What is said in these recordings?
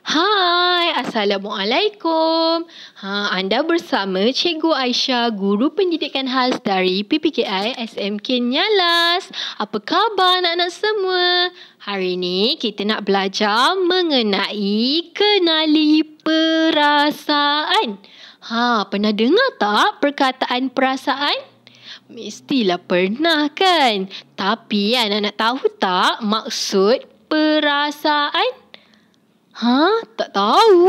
Hai, Assalamualaikum. Anda bersama Cikgu Aisyah, Guru Pendidikan Khas dari PPKI SMK Nyalas. Apa khabar anak-anak semua? Hari ini kita nak belajar mengenai Kenali Perasaan. Pernah dengar tak perkataan perasaan? Mestilah pernah kan? Tapi anak-anak tahu tak maksud perasaan? Tak tahu.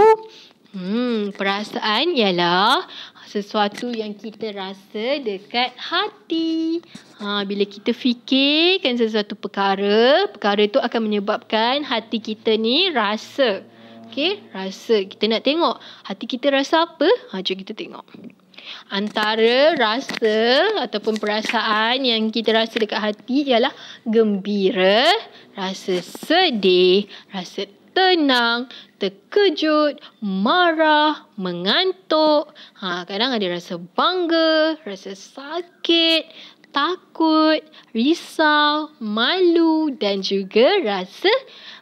Perasaan ialah sesuatu yang kita rasa dekat hati. Bila kita fikirkan sesuatu perkara itu akan menyebabkan hati kita ni rasa. Okey, rasa. Kita nak tengok hati kita rasa apa? Jom kita tengok. Antara rasa ataupun perasaan yang kita rasa dekat hati ialah gembira, rasa sedih, rasa tenang, terkejut, marah, mengantuk. Kadang ada rasa bangga, rasa sakit, takut, risau, malu dan juga rasa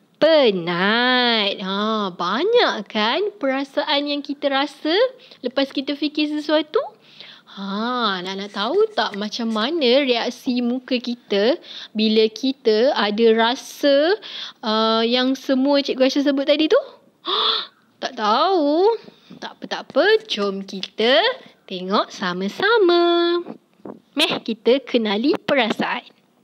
penat. Banyak kan perasaan yang kita rasa lepas kita fikir sesuatu? Nak tahu tak macam mana reaksi muka kita bila kita ada rasa yang semua Cikgu Aisyah sebut tadi tu? Tak tahu. Tak apa. Jom kita tengok sama-sama. Kita kenali perasaan.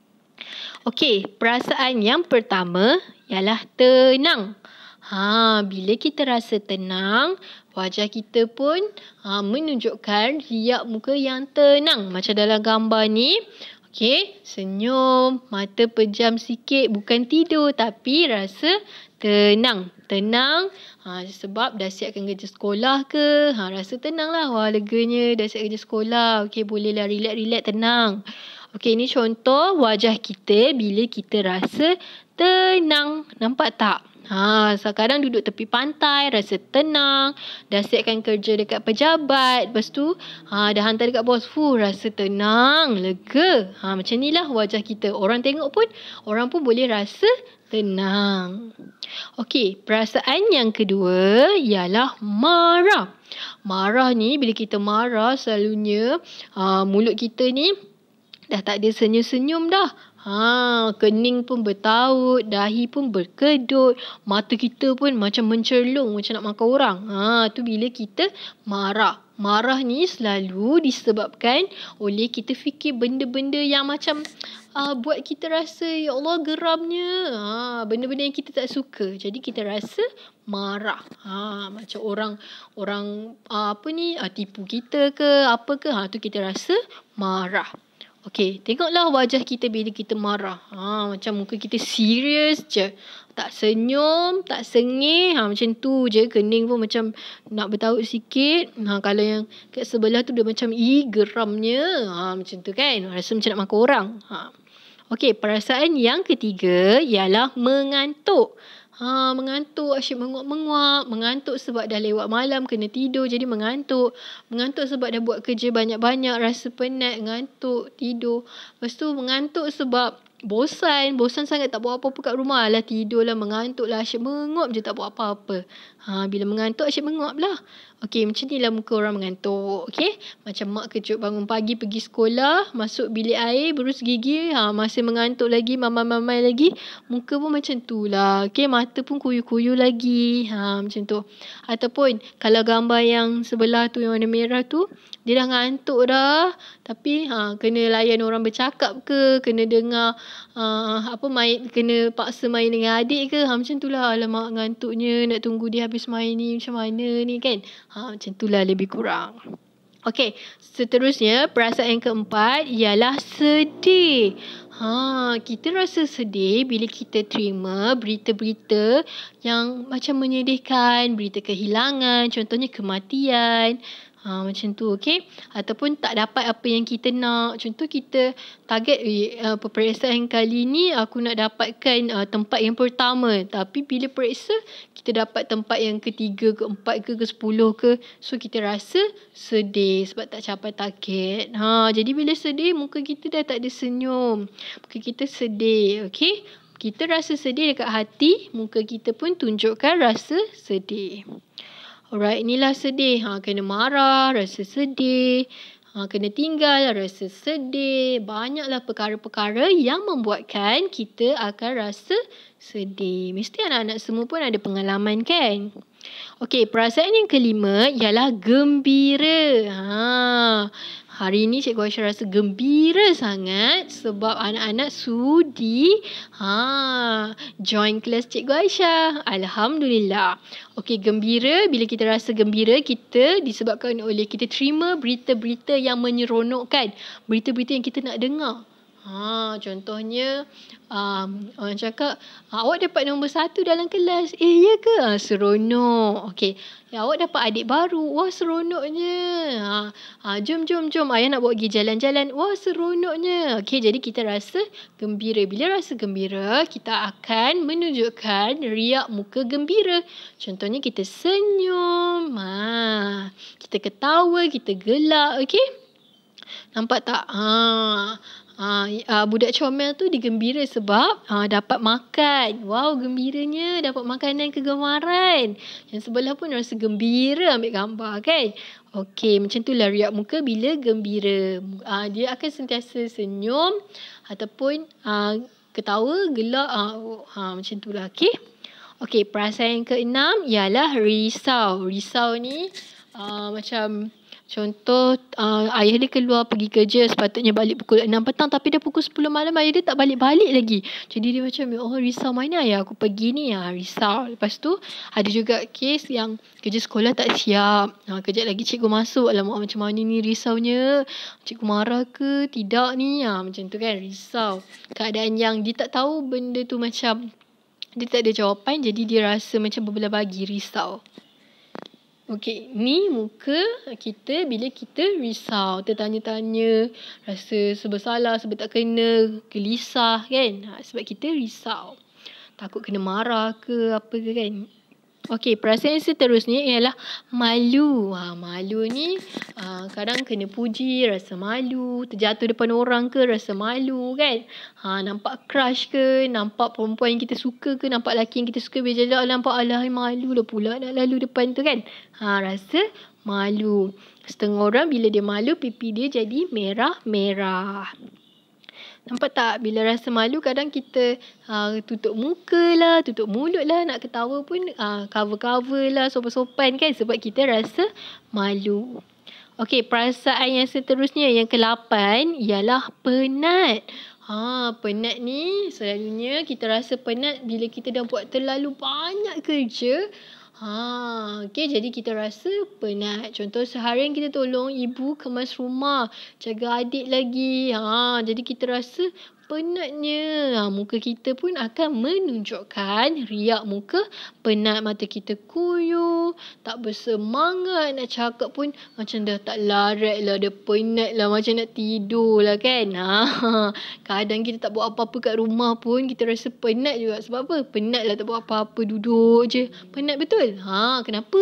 Okey, perasaan yang pertama ialah tenang. Bila kita rasa tenang, wajah kita pun menunjukkan riak muka yang tenang. Macam dalam gambar ni. Okey, senyum, mata pejam sikit, bukan tidur tapi rasa tenang. Tenang sebab dah siapkan kerja sekolah ke. Rasa tenang lah. Wah, leganya dah siap kerja sekolah. Okey, bolehlah relax-relax, tenang. Okey, ni contoh wajah kita bila kita rasa tenang. Nampak tak? Sekarang duduk tepi pantai, rasa tenang. Dah siapkan kerja dekat pejabat. Lepas tu, dah hantar dekat bos. Rasa tenang, lega. Macam ni lah wajah kita. Orang tengok pun, orang pun boleh rasa tenang. Okey, perasaan yang kedua ialah marah. Marah ni, bila kita marah, selalunya mulut kita ni dah tak ada senyum-senyum dah. Kening pun bertaut, dahi pun berkedut, mata kita pun macam mencerlung, macam nak makan orang. Tu bila kita marah. Marah ni selalu disebabkan oleh kita fikir benda-benda yang macam buat kita rasa, ya Allah, geramnya. Benda-benda yang kita tak suka. Jadi kita rasa marah. Macam orang tipu kita ke, apa ke, tu kita rasa marah. Okey, tengoklah wajah kita bila kita marah. Macam muka kita serius je. Tak senyum, tak sengih. Macam tu je. Kening pun macam nak bertaut sikit. Kalau yang kat sebelah tu dia macam, geramnya. Macam tu kan. Rasa macam nak makan orang. Okey, perasaan yang ketiga ialah mengantuk. Mengantuk, asyik menguap-menguap. Mengantuk sebab dah lewat malam, kena tidur jadi mengantuk. Mengantuk sebab dah buat kerja banyak-banyak, rasa penat, ngantuk, tidur. Lepas tu mengantuk sebab bosan sangat tak buat apa-apa kat rumah. Tidurlah, mengantuklah, asyik menguap je, tak buat apa-apa. Bila mengantuk asyik menguap lah. Okey, macam ni lah muka orang mengantuk. Okey, macam mak kejut bangun pagi pergi sekolah, masuk bilik air, berus gigi, masih mengantuk lagi, mamai-mamai lagi. Muka pun macam tu lah. Okey, mata pun kuyu-kuyu lagi. Macam tu. Ataupun kalau gambar yang sebelah tu yang warna merah tu, dia dah ngantuk dah. Tapi kena layan orang bercakap ke, kena dengar kena paksa main dengan adik ke. Macam tu lah. Alamak, ngantuknya, nak tunggu dia habis main ni macam mana ni kan. Macam tu lah lebih kurang. Okey, seterusnya perasaan yang keempat ialah sedih. Kita rasa sedih bila kita terima berita-berita yang macam menyedihkan, berita kehilangan, contohnya kematian. Macam tu, okey. Ataupun tak dapat apa yang kita nak. Contoh kita target, peperiksaan kali ni aku nak dapatkan tempat yang pertama. Tapi bila periksa, kita dapat tempat yang ketiga, keempat ke 10 ke. So, kita rasa sedih sebab tak capai target. Jadi bila sedih, muka kita dah tak ada senyum. Muka kita sedih, okey. kita rasa sedih dekat hati, muka kita pun tunjukkan rasa sedih. Alright, inilah sedih. Kena marah, rasa sedih. Kena tinggal, rasa sedih. Banyaklah perkara-perkara yang membuatkan kita akan rasa sedih. Mesti anak-anak semua pun ada pengalaman kan? Okey, perasaan yang kelima ialah gembira. Hari ini Cikgu Aisyah rasa gembira sangat sebab anak-anak sudi join kelas Cikgu Aisyah. Alhamdulillah. Okey, gembira. Bila kita rasa gembira, kita disebabkan oleh kita terima berita-berita yang menyeronokkan. Berita-berita yang kita nak dengar. Contohnya orang cakap awak dapat nombor 1 dalam kelas. Ya ke? Seronok. Okey. Awak dapat adik baru. Wah, seronoknya. Jom. Ayah nak bawa pergi jalan-jalan. Wah, seronoknya. Okey, jadi kita rasa gembira. Bila rasa gembira, kita akan menunjukkan riak muka gembira. Contohnya kita senyum. Kita ketawa, kita gelak. Okey? Nampak tak? Budak comel tu digembira sebab dapat makan. Wow, gembiranya dapat makanan kegemaran. Yang sebelah pun rasa gembira ambil gambar kan. Okey, macam itulah riak muka bila gembira. Dia akan sentiasa senyum ataupun ketawa, gelak. Macam itulah. Okey, perasaan yang keenam ialah risau. Risau ni macam contoh, ayah dia keluar pergi kerja, sepatutnya balik pukul 6 petang tapi dah pukul 10 malam, ayah dia tak balik-balik lagi. Jadi dia macam, risau, mana ayah aku pergi ni? Risau. Lepas tu, ada juga kes yang kerja sekolah tak siap. Kejap lagi cikgu masuk. Alamak, macam mana ni risaunya? Cikgu marah ke? Tidak ni? Macam tu kan, risau. Keadaan yang dia tak tahu benda tu macam, dia tak ada jawapan, jadi dia rasa macam berbelah bagi, risau. Okey, ni muka kita bila kita risau, tertanya-tanya, rasa serba salah, serba tak kena, gelisah kan? Sebab kita risau. Takut kena marah ke apa ke kan? Okey, perasaan yang seterusnya ialah malu. Malu ni kadang kena puji, rasa malu. Terjatuh depan orang ke, rasa malu kan? Nampak crush ke, nampak perempuan yang kita suka ke, nampak lelaki yang kita suka, bila nampak alah malu lah pula nak lalu depan tu kan? Rasa malu. Setengah orang bila dia malu, pipi dia jadi merah-merah. Nampak tak? Bila rasa malu, kadang kita tutup muka lah, tutup mulut lah. Nak ketawa pun cover-cover lah, sopan-sopan kan? Sebab kita rasa malu. Okey, perasaan yang seterusnya, yang ke-8 ialah penat. Penat ni selalunya kita rasa penat bila kita dah buat terlalu banyak kerja. Okey, jadi kita rasa penat. Contoh seharian kita tolong ibu kemas rumah, jaga adik lagi. Jadi kita rasa penatnya. Muka kita pun akan menunjukkan riak muka penat. Mata kita kuyup, tak bersemangat, nak cakap pun macam dah tak larat lah, dah penat lah, macam nak tidur lah kan. Kadang kita tak buat apa-apa kat rumah pun kita rasa penat juga. Sebab apa? Penat lah tak buat apa-apa, duduk je. Penat betul? Kenapa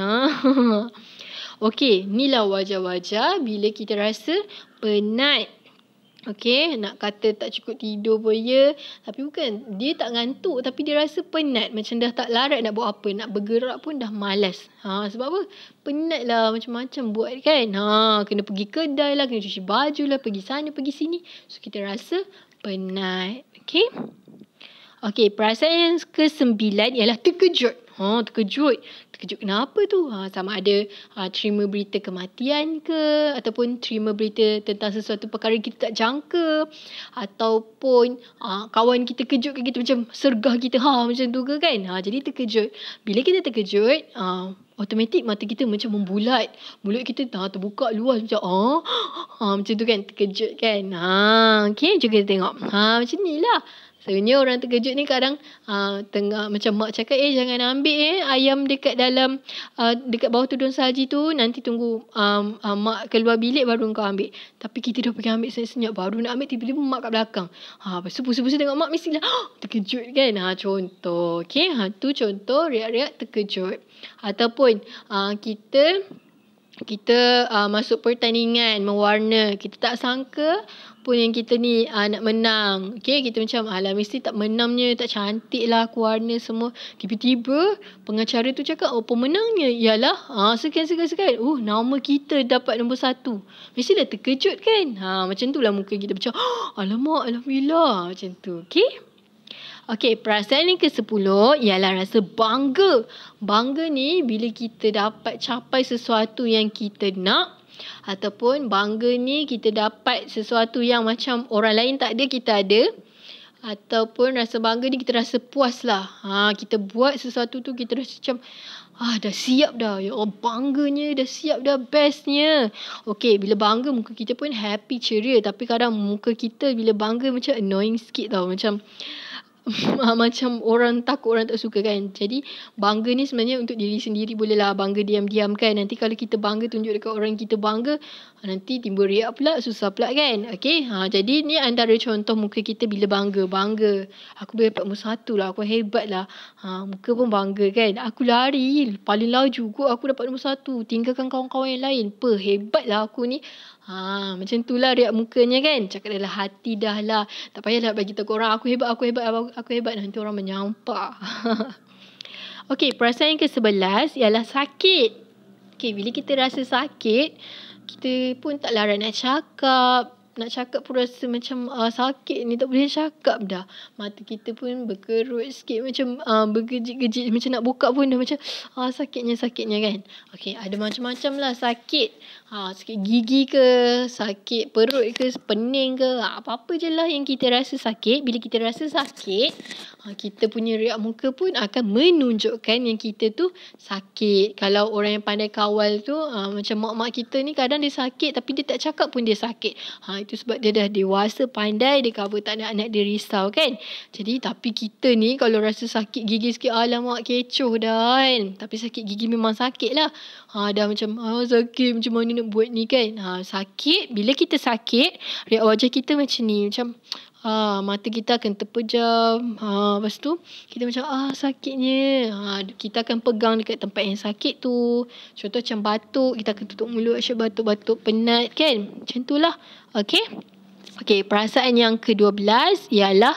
Okey, inilah wajah-wajah bila kita rasa penat. Okey, nak kata tak cukup tidur pun ya. Tapi bukan, dia tak ngantuk tapi dia rasa penat. Macam dah tak larat nak buat apa. Nak bergerak pun dah malas. Sebab apa? Penat lah, macam-macam buat kan. Kena pergi kedai lah, kena cuci baju lah, pergi sana, pergi sini. So, kita rasa penat. Okey. Okey, perasaan yang ke-9 ialah terkejut. Terkejut kenapa tu? Sama ada terima berita kematian ke, ataupun terima berita tentang sesuatu perkara kita tak jangka, ataupun kawan kita kejutkan kita, macam sergah kita macam tu ke kan. Jadi terkejut. Bila kita terkejut, automatik mata kita macam membulat, mulut kita terbuka luas macam macam tu kan, terkejut kan. Okey, juga tengok. Macam ni lah. Sebenarnya orang terkejut ni kadang tengah macam mak cakap, jangan ambil ayam dekat dalam dekat bawah tudung salji tu, nanti tunggu mak keluar bilik baru kau ambil. Tapi kita dah pergi ambil senyap-senyap, baru nak ambil tiba-tiba mak kat belakang. Lepas tu pusing-pusing tengok mak, mestilah terkejut kan. Contoh. Okey, tu contoh riak-riak terkejut. Ataupun kita kita masuk pertandingan mewarna. Kita tak sangka pun yang kita ni nak menang. Okay, kita macam alah mesti tak menangnya, tak cantik lah aku warna semua. Tiba-tiba pengacara tu cakap, oh pemenangnya ialah sekian. Nama kita dapat nombor 1. Mestilah terkejut kan. Macam tu lah muka kita macam alamak, alhamdulillah, macam tu. Okay, perasaan yang ke-10 ialah rasa bangga. Bangga ni bila kita dapat capai sesuatu yang kita nak, ataupun bangga ni kita dapat sesuatu yang macam orang lain tak ada, kita ada. Ataupun rasa bangga ni kita rasa puas lah. Kita buat sesuatu tu kita rasa macam dah siap dah. Ya Allah, bangganya dah siap dah, bestnya. Okay, bila bangga muka kita pun happy, ceria. Tapi kadang muka kita bila bangga macam annoying sikit tau. Macam macam orang takut, orang tak suka kan. Jadi bangga ni sebenarnya untuk diri sendiri bolehlah bangga diam-diam kan. Nanti kalau kita bangga tunjuk dekat orang kita bangga, nanti timbul riak pula, susah pula kan. Okay, jadi ni antara contoh muka kita bila bangga. Aku boleh dapat nombor 1 lah, aku hebat lah. Muka pun bangga kan. Aku lari paling laju kot, aku dapat nombor 1, tinggalkan kawan-kawan yang lain. Hebat lah aku ni. Macam tu lah riak mukanya kan. Cakap dalam hati dah lah. Tak payahlah bagi tahu orang aku hebat. Nanti orang menyampak. Okay, perasaan yang ke-11 ialah sakit. Okay, bila kita rasa sakit, kita pun tak larat nak cakap. Nak cakap pun rasa macam sakit ni, tak boleh cakap dah. Mata kita pun berkerut sikit, macam bergejit-gejit, macam nak buka pun dah macam sakitnya kan. Okay, ada macam-macam lah sakit. Sakit gigi ke, sakit perut ke, pening ke, apa-apa je lah yang kita rasa sakit. Bila kita rasa sakit, kita punya riak muka pun akan menunjukkan yang kita tu sakit. Kalau orang yang pandai kawal tu, macam mak-mak kita ni kadang dia sakit tapi dia tak cakap pun dia sakit. Itu sebab dia dah dewasa, pandai dia cover, tak nak anak dia risau kan. Jadi tapi kita ni kalau rasa sakit gigi sikit, alamak kecoh dah kan. Tapi sakit gigi memang sakit lah. Dah macam sakit, macam mana nak buat ni kan. Sakit, bila kita sakit, riak wajah kita macam ni, macam mata kita akan terpejam. Lepas tu kita macam sakitnya. Kita akan pegang dekat tempat yang sakit tu. Contoh macam batuk, kita akan tutup mulut, asyik batuk-batuk, penat kan. Macam tu lah. Okay, perasaan yang ke-12 ialah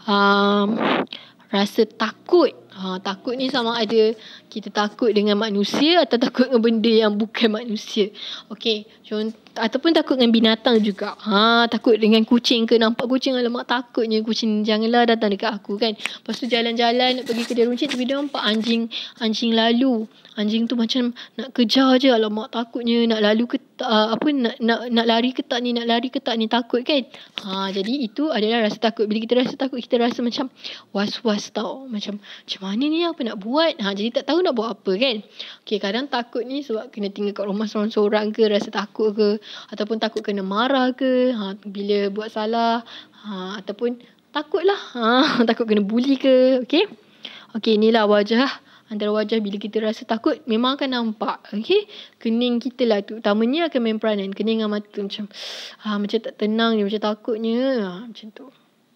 rasa takut. Takut ni sama ada kita takut dengan manusia atau takut dengan benda yang bukan manusia. Okay, ataupun takut dengan binatang juga. Takut dengan kucing ke, nampak kucing, alamak takutnya kucing, janganlah datang dekat aku kan. Lepas tu jalan-jalan nak pergi kedai runcit, tiba-tiba nampak anjing lalu. Anjing tu macam nak kejar je, alamak takutnya, nak lalu ke nak lari ke tak ni, takut kan. Jadi itu adalah rasa takut. Bila kita rasa takut, kita rasa macam was-was tau. Macam mana ni, apa nak buat? Jadi tak tahu nak buat apa kan. Okay, kadang takut ni sebab kena tinggal kat rumah seorang-seorang ke, rasa takut ke, ataupun takut kena marah ke, bila buat salah, ataupun takutlah, takut kena bully ke. Okay, inilah antara wajah bila kita rasa takut memang akan nampak. Okay, kening kita lah tu utamanya akan main peranan. Kening dengan mata macam tak tenang ni, macam takutnya, macam tu.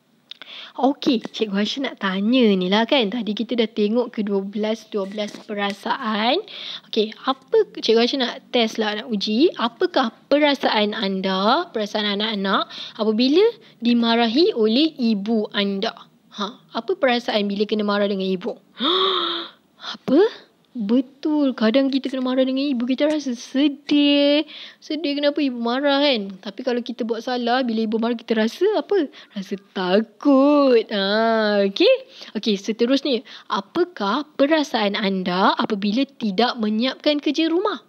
Okay, Cikgu Aisyah nak tanya ni lah kan. Tadi kita dah tengok ke 12 perasaan. Okay, apa Cikgu Aisyah nak test lah, nak uji. Apakah perasaan anda, perasaan anak-anak apabila dimarahi oleh ibu anda? Apa perasaan bila kena marah dengan ibu? Apa? Betul, kadang kita kena marah dengan ibu, kita rasa sedih kenapa ibu marah kan. Tapi kalau kita buat salah, bila ibu marah kita rasa apa? Rasa takut. Okay, seterusnya, apakah perasaan anda apabila tidak menyiapkan kerja rumah?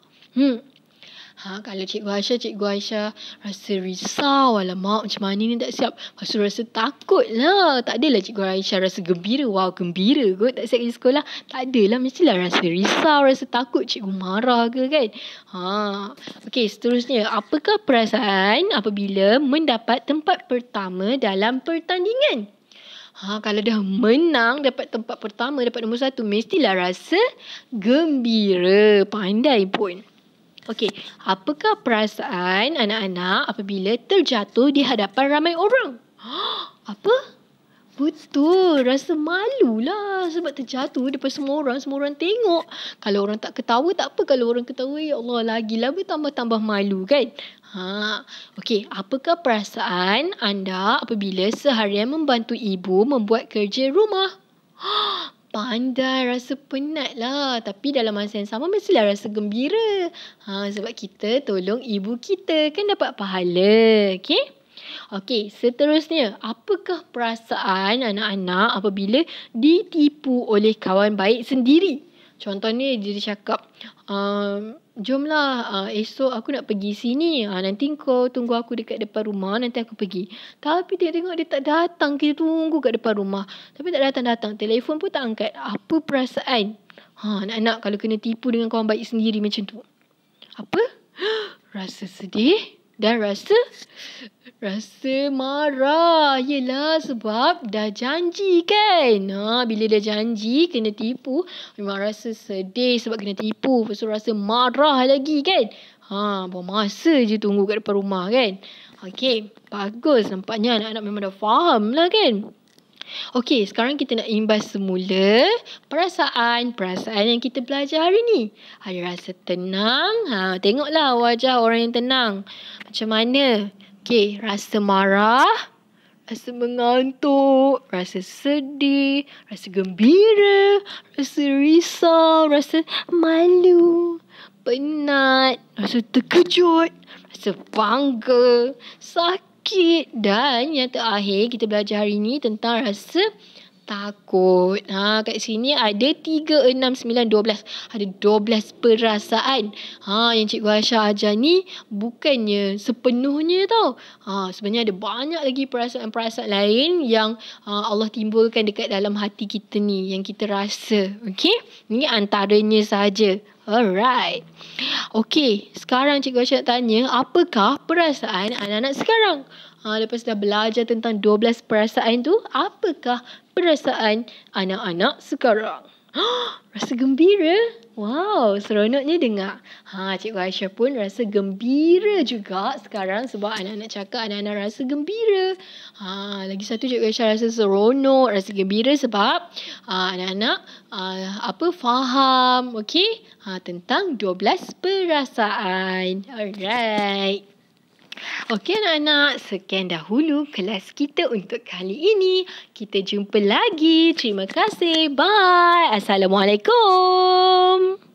Kalau Cikgu Aisyah rasa risau, alamak macam mana ni tak siap. Lepas tu rasa takut lah. Tak adalah Cikgu Aisyah rasa gembira. Wow, gembira kot tak siap pergi sekolah. Tak adalah, mestilah rasa risau, rasa takut cikgu marah ke kan. Okay, seterusnya, apakah perasaan apabila mendapat tempat pertama dalam pertandingan? Kalau dah menang, dapat tempat pertama, dapat nombor 1, mestilah rasa gembira, pandai pun. Okey, apakah perasaan anak-anak apabila terjatuh di hadapan ramai orang? Apa? Betul, rasa malu lah sebab terjatuh depan semua orang tengok. Kalau orang tak ketawa tak apa, kalau orang ketawa ya Allah lagilah bertambah-tambah malu kan. Okey, apakah perasaan anda apabila seharian membantu ibu membuat kerja rumah? Pandai, rasa penat lah. Tapi dalam masa yang sama mestilah rasa gembira. Sebab kita tolong ibu kita kan dapat pahala. Okey, seterusnya. Apakah perasaan anak-anak apabila ditipu oleh kawan baik sendiri? Contohnya dia cakap, jomlah esok aku nak pergi sini. Nanti kau tunggu aku dekat depan rumah, nanti aku pergi. Tapi dia tengok dia tak datang, kita tunggu kat depan rumah. Tapi tak datang-datang, telefon pun tak angkat. Apa perasaan? Anak-anak kalau kena tipu dengan kawan baik sendiri macam tu. Apa? Rasa sedih dan rasa marah. Yelah sebab dah janji kan. Bila dah janji kena tipu, memang rasa sedih sebab kena tipu. Lepas tu rasa marah lagi kan. Buang masa je tunggu kat depan rumah kan. Okey, bagus. Nampaknya anak-anak memang dah faham lah kan. Okey, sekarang kita nak imbas semula perasaan yang kita belajar hari ni. Ada rasa tenang. Tengoklah wajah orang yang tenang. Macam mana? Okey, rasa marah, rasa mengantuk, rasa sedih, rasa gembira, rasa risau, rasa malu, penat, rasa terkejut, rasa bangga, sakit dan yang terakhir kita belajar hari ni tentang rasa takut. Kat sini ada 3, 6, 9, 12. Ada 12 perasaan. Yang Cikgu Aisyah ajar ni bukannya sepenuhnya tau. Sebenarnya ada banyak lagi perasaan-perasaan lain yang Allah timbulkan dekat dalam hati kita ni, yang kita rasa. Okey? Ni antaranya sahaja. Alright. Okey, sekarang Cikgu Aisyah nak tanya, apakah perasaan anak-anak sekarang? Lepas dah belajar tentang 12 perasaan tu, apakah perasaan anak-anak sekarang? Rasa gembira? Wow, seronoknya dengar. Cikgu Aisyah pun rasa gembira juga sekarang sebab anak-anak cakap anak-anak rasa gembira. Lagi satu Cikgu Aisyah rasa seronok, rasa gembira sebab anak-anak faham, okey? Tentang 12 perasaan. Alright. Okey anak-anak, sekian dahulu kelas kita untuk kali ini. Kita jumpa lagi. Terima kasih. Bye. Assalamualaikum.